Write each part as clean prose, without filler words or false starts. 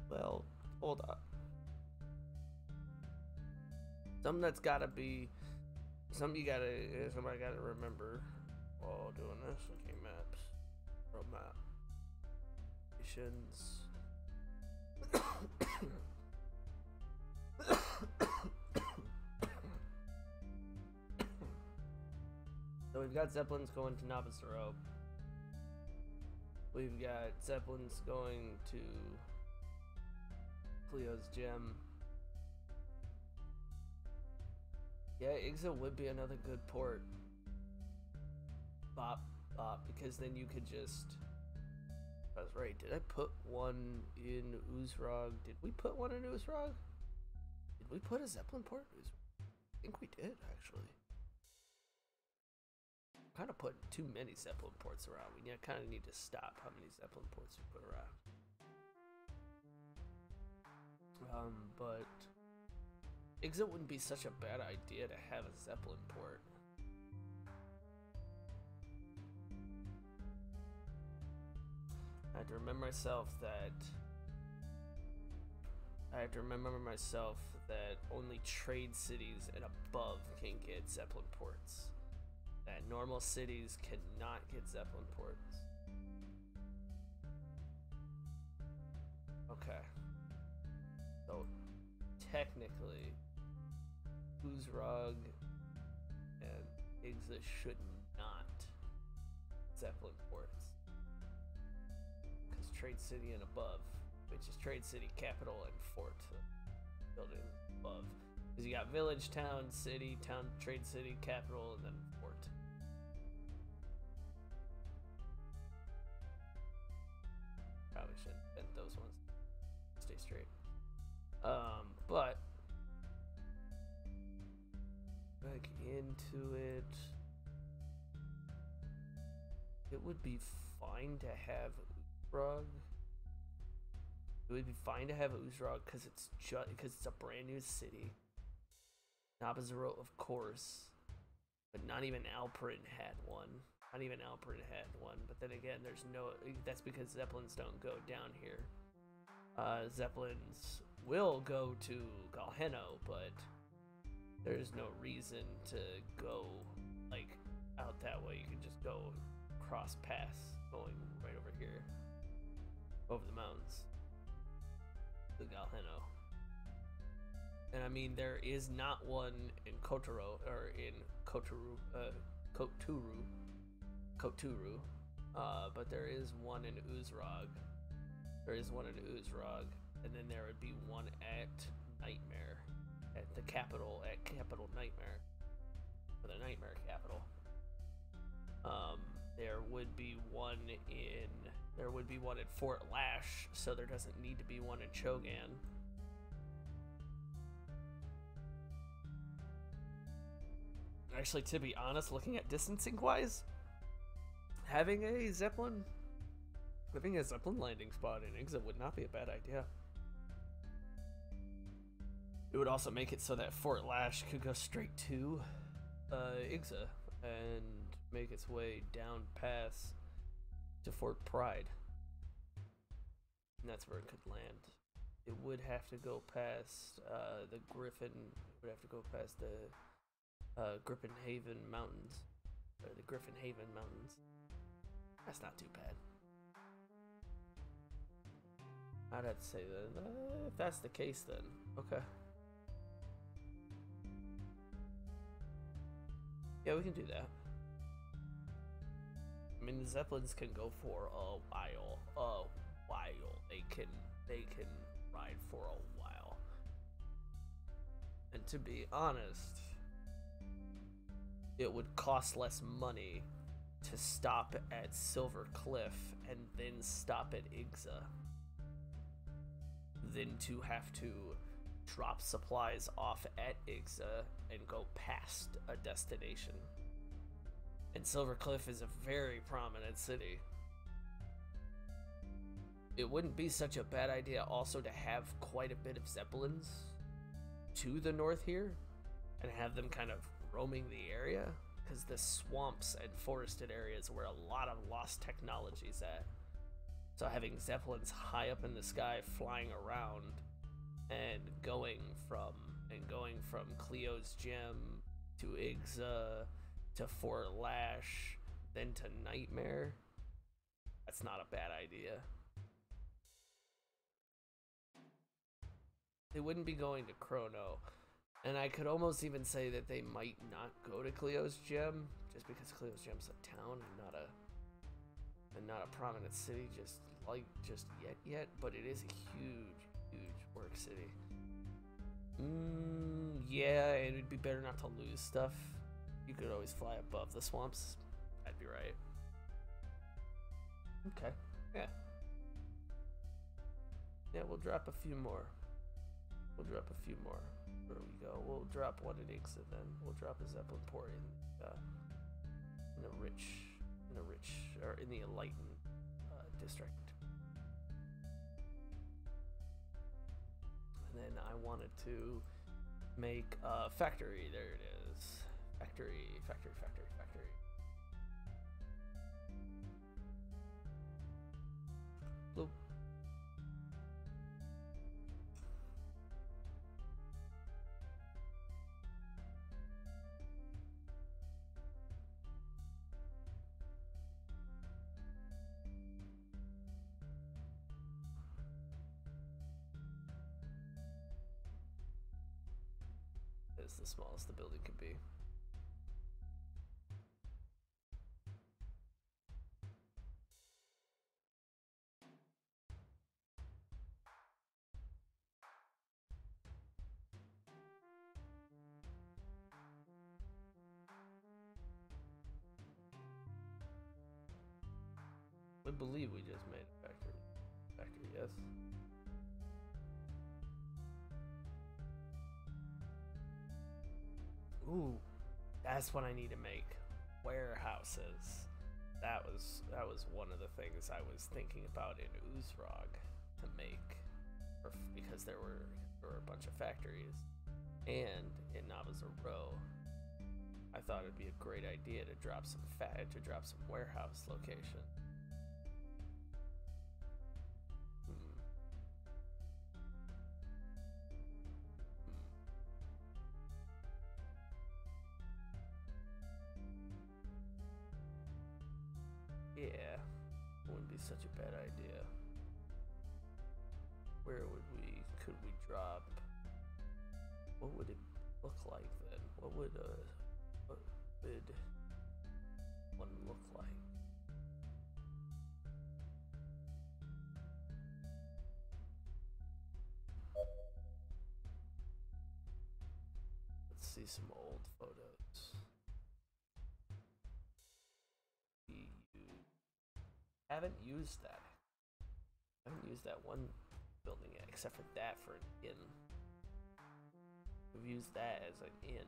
Well, hold up. Something that's gotta be, somebody gotta remember while doing this. Okay, maps, world map, nations. So we've got Zeppelins going to Nabazero. We've got Zeppelins going to Cleo's Gem. Yeah, Igza would be another good port. Bop, because then you could just... I was right, did I put one in Uzrog? Did we put one in Uzrog? Did we put a Zeppelin port in Uzrog? I think we did, actually. Kind of put too many Zeppelin ports around. We kind of need to stop how many Zeppelin ports we put around. But Igza wouldn't be such a bad idea to have a Zeppelin port. I have to remember myself that only trade cities and above can get Zeppelin ports. That normal cities cannot get Zeppelin ports. Okay. So technically, Uzrog and Igza should not Zeppelin ports. Because Trade City and above, which is Trade City, capital, and fort building above. Because you got village, town, city, town, trade city, capital, and then fort. Probably shouldn't invent those ones. Stay straight. But back into it. It would be fine to have Uzrog. It would be fine to have Uzrog because it's a brand new city. Nabazero, of course, but not even Alperin had one. Not even Alperin had one. But then again, there's no. That's because Zeppelins don't go down here. Zeppelins will go to Galheno, but there's no reason to go like out that way. You can just go cross paths going right over here, over the mountains to Galheno. And I mean, there is not one in Kotaro or in Koturu, but there is one in Uzrog. There is one in Uzrog, and then there would be one at Nightmare, at the capital, at Capital Nightmare, for the Nightmare capital. There would be one at Fort Lash, so there doesn't need to be one in Chogan. Actually, to be honest, looking at distancing-wise, having a Zeppelin landing spot in Igza would not be a bad idea. It would also make it so that Fort Lash could go straight to Igza and make its way down past to Fort Pride. And that's where it could land. It would have to go past the Griffin. It would have to go past the Griffin Haven Mountains, or the Griffin Haven Mountains. That's not too bad. I'd have to say that if that's the case, then okay. Yeah, we can do that. I mean, the Zeppelins can go for a while. They can ride for a while. And to be honest, it would cost less money to stop at Silver Cliff and then stop at Igza than to have to drop supplies off at Igza and go past a destination. And Silver Cliff is a very prominent city. It wouldn't be such a bad idea also to have quite a bit of Zeppelins to the north here and have them kind of roaming the area, because the swamps and forested areas where a lot of lost technology is at. So having Zeppelins high up in the sky flying around and going from Cleo's Gem to Igza to Fort Lash, then to Nightmare, that's not a bad idea. They wouldn't be going to Chrono, and I could almost even say that they might not go to Cleo's Gem, just because Cleo's Gem's a town and not a prominent city just yet, but it is a huge work city. Yeah, and it'd be better not to lose stuff. You could always fly above the swamps. I'd be right. Okay, yeah. Yeah, we'll drop a few more. Where we go? We'll drop one in Igza then. We'll drop a Zeppelin port in the Enlightened district. And then I wanted to make a factory. There it is. Factory. Bloop. It's the smallest the building could be. I believe we just made a factory. Yes. Ooh, that's what I need to make. Warehouses. That was one of the things I was thinking about in Uzrog to make, because there were a bunch of factories, and in Nava's Row, I thought it'd be a great idea to drop some warehouse location. Yeah, wouldn't be such a bad idea. Where could we drop? What would it look like then? What would one look like? Let's see some old photos. Haven't used that. I haven't used that one building yet, except for that for an inn. We've used that as an inn.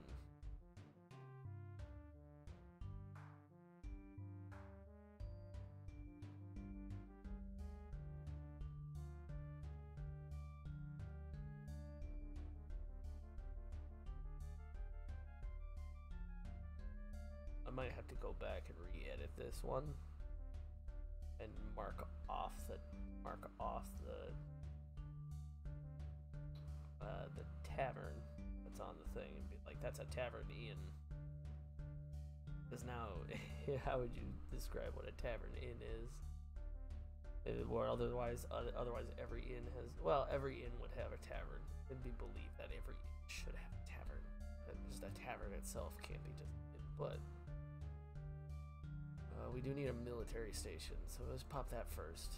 I might have to go back and re-edit this one and mark off the tavern that's on the thing and be like, that's a tavern inn. Because now, how would you describe what a tavern inn is? Or otherwise every inn has, well, every inn would have a tavern. It'd be believed that every inn should have a tavern. Just a tavern itself can't be just an inn, but we do need a military station, so let's pop that first.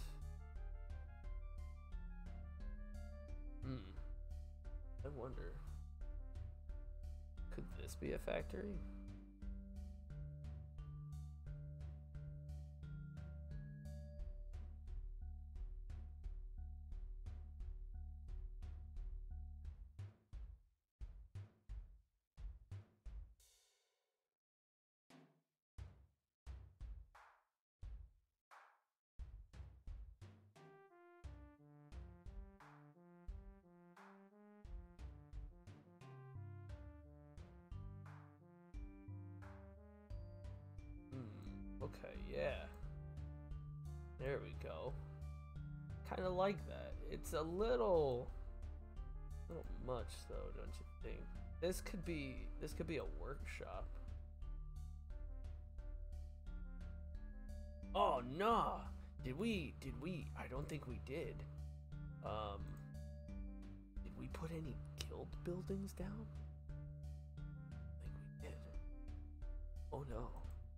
I wonder, could this be a factory? Okay, yeah. There we go. kind of like that. It's a little much though, don't you think? This could be a workshop. Oh no! Did we? I don't think we did. Did we put any guild buildings down? I think we did. Oh no.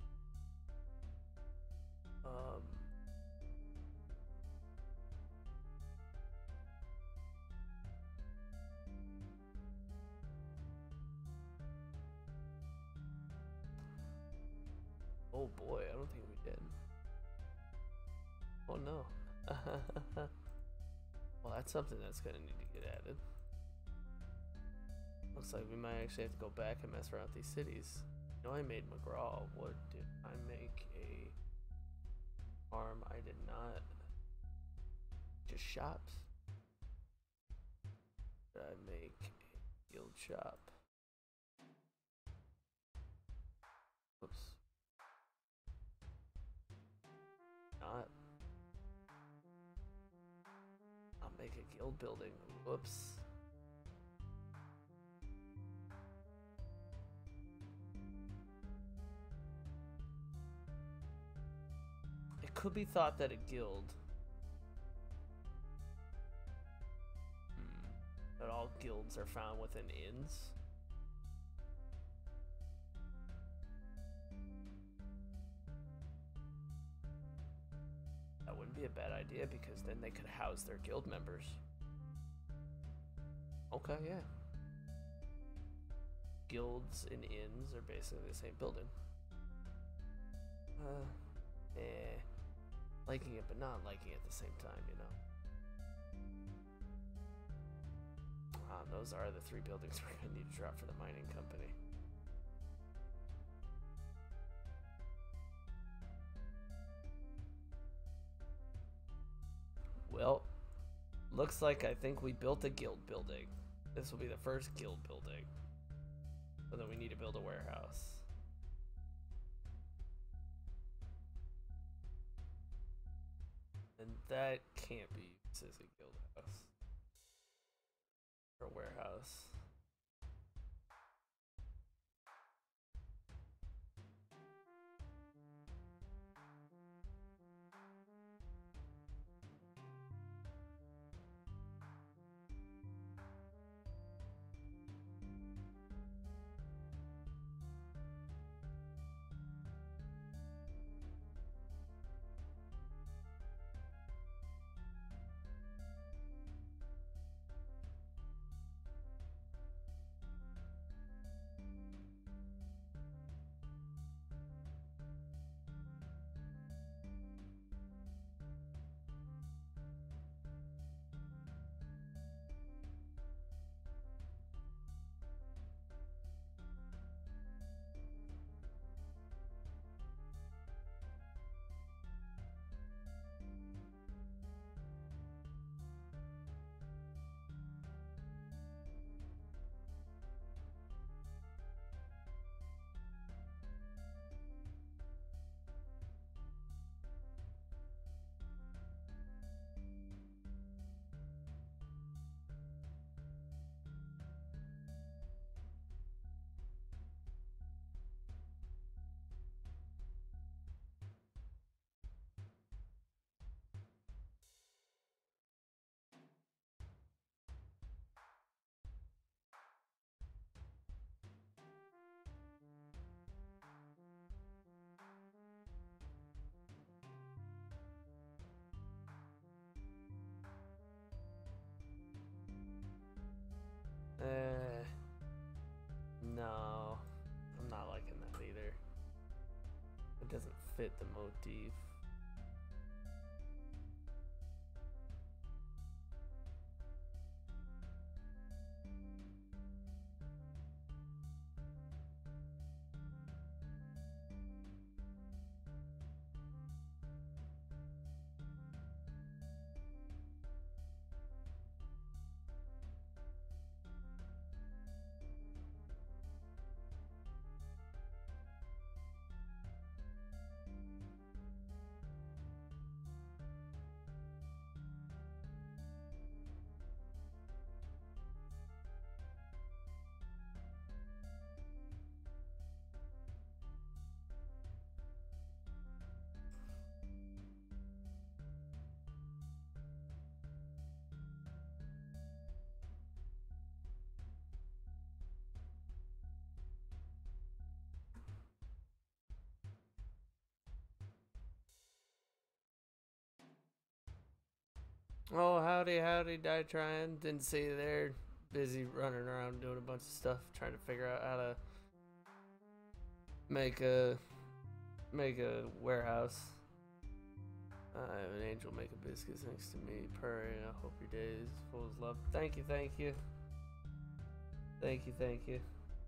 Oh boy, I don't think we did. Oh no. Well, that's something that's gonna need to get added. Looks like we might actually have to go back and mess around with these cities. You know, I made McGraw. What did I make? A farm? I did not. Just shops. Did I make a guild shop? Whoops. Not. I'll make a guild building. Whoops. It could be thought that a guild, that all guilds are found within inns. That wouldn't be a bad idea because then they could house their guild members. Okay, yeah. Guilds and inns are basically the same building. Liking it but not liking it at the same time, you know. Those are the 3 buildings we're gonna need to drop for the mining company. Well, looks like I think we built a guild building. This will be the first guild building. But then we need to build a warehouse. And that can't be used as a guild house. Or a warehouse. No, I'm not liking that either. It doesn't fit the motif. howdy, howdy, die trying. Didn't see you there. Busy running around doing a bunch of stuff, trying to figure out how to make a warehouse. I have an angel making biscuits next to me, purring. I hope your day is full of love. Thank you, thank you. Thank you, thank you.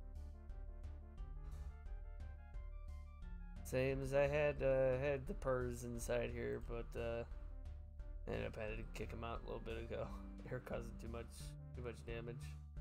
Same as I had the purrs inside here, but ended up having to kick him out a little bit ago. They're causing too much damage.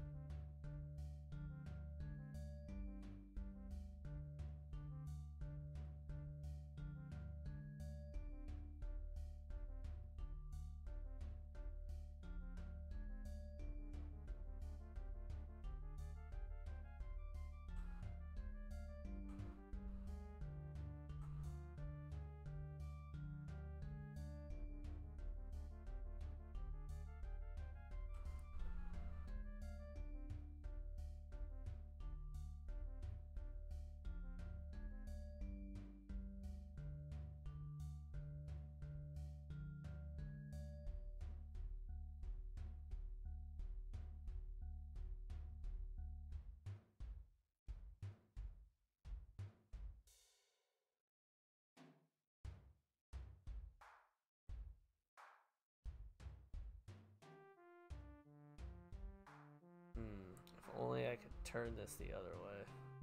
If only I could turn this the other way.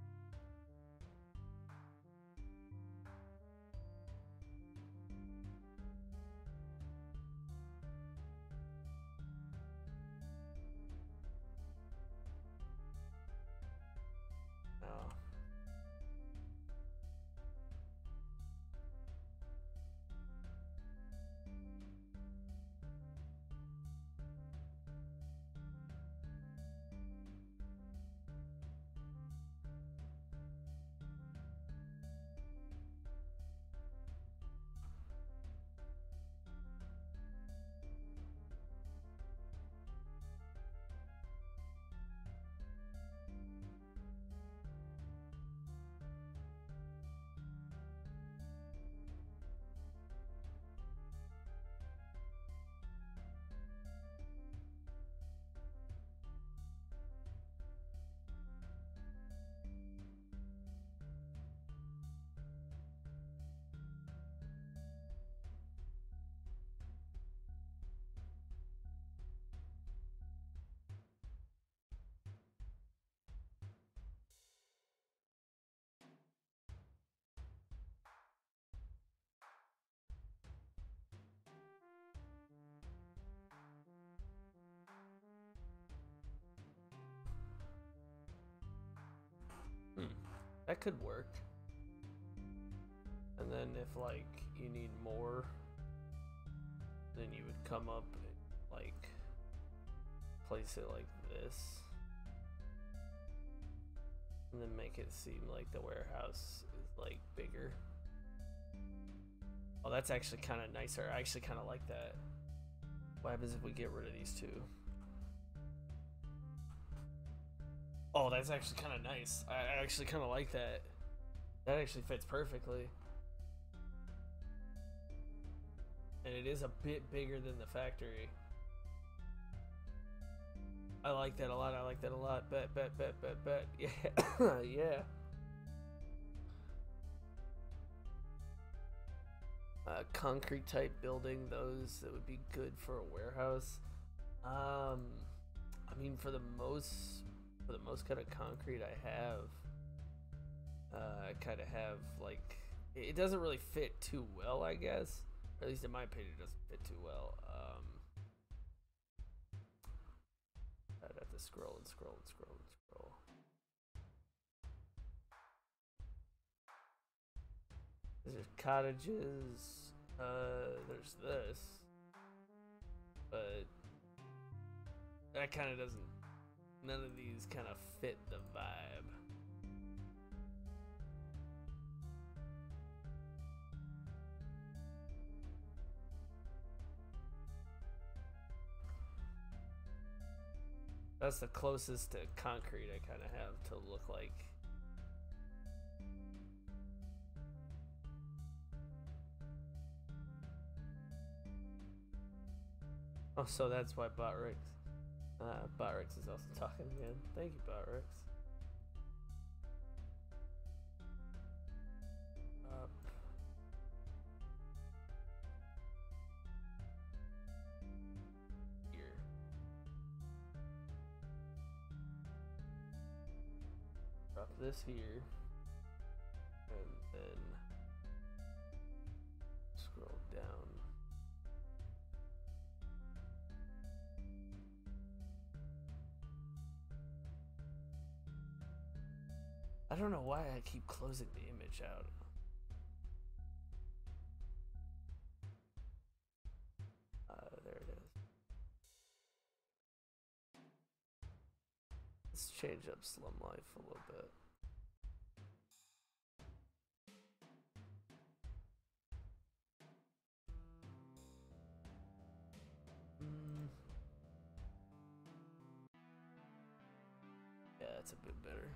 Oh. That could work. And then if like you need more, then you would come up and like place it like this. And then make it seem like the warehouse is like bigger. Oh, that's actually kind of nicer. I actually kind of like that. What happens if we get rid of these two? Oh, that's actually kind of nice. I actually kind of like that. That actually fits perfectly. And it is a bit bigger than the factory. I like that a lot. I like that a lot. Bet. Yeah. Yeah. Concrete type building, those that would be good for a warehouse. I mean, for the most kind of concrete I have, I kind of have like, it doesn't really fit too well, I guess. At least in my opinion, it doesn't fit too well. I'd have to scroll and scroll and scroll and scroll. There's cottages. There's this, but that kind of doesn't. None of these kind of fit the vibe. That's the closest to concrete I kind of have to look like. Oh, so that's why Botrix. Botrix is also talking again. Thank you, Botrix. Up. Here. Drop this here. And then scroll down. I don't know why I keep closing the image out. There it is. Let's change up Slum Life a little bit. Yeah, it's a bit better.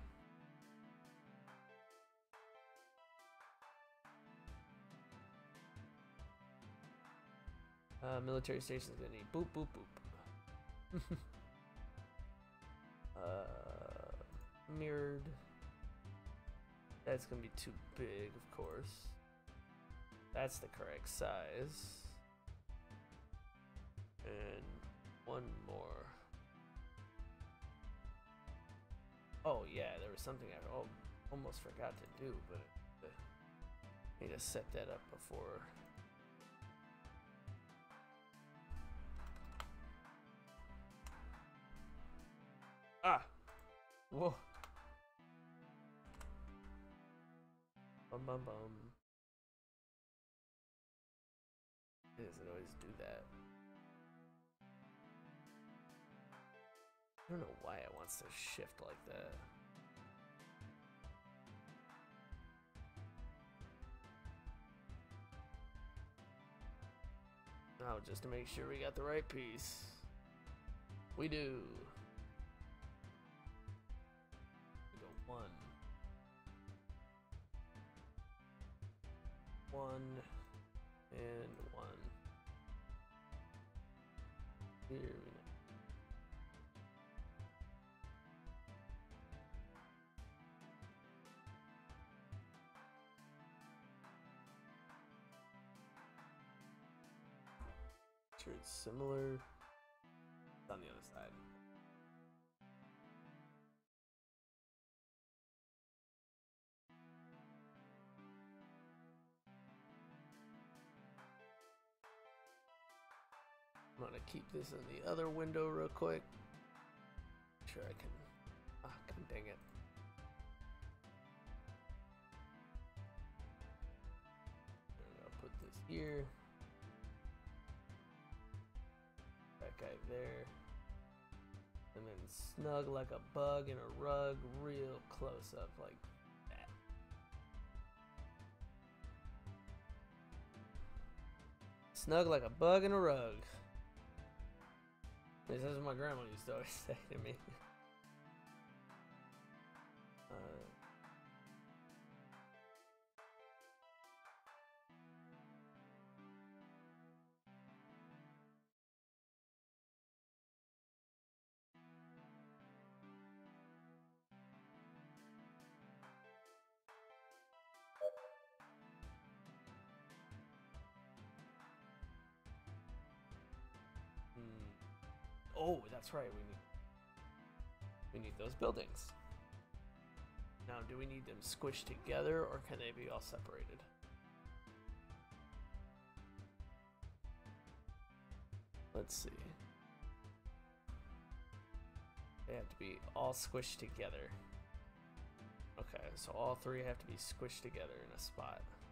Military station's gonna need boop boop boop. Mirrored. That's gonna be too big, of course. That's the correct size. And one more. Oh yeah, there was something I almost forgot to do, but I need to set that up before. Ah! Whoa! Bum bum bum. It doesn't always do that. I don't know why it wants to shift like that. Now, just to make sure we got the right piece. We do. We go 1. 1 and 1. Here we go. Sure, it's similar. It's on the other side. I'm gonna keep this in the other window real quick. Sure I can. Ah, god dang it. I'll put this here. That guy there. And then snug like a bug in a rug, real close up like that. Snug like a bug in a rug. This is what my grandma used to always say to me. Oh, that's right. We need those buildings. Now, do we need them squished together, or can they be all separated? Let's see. They have to be all squished together. Okay, so all 3 have to be squished together in a spot.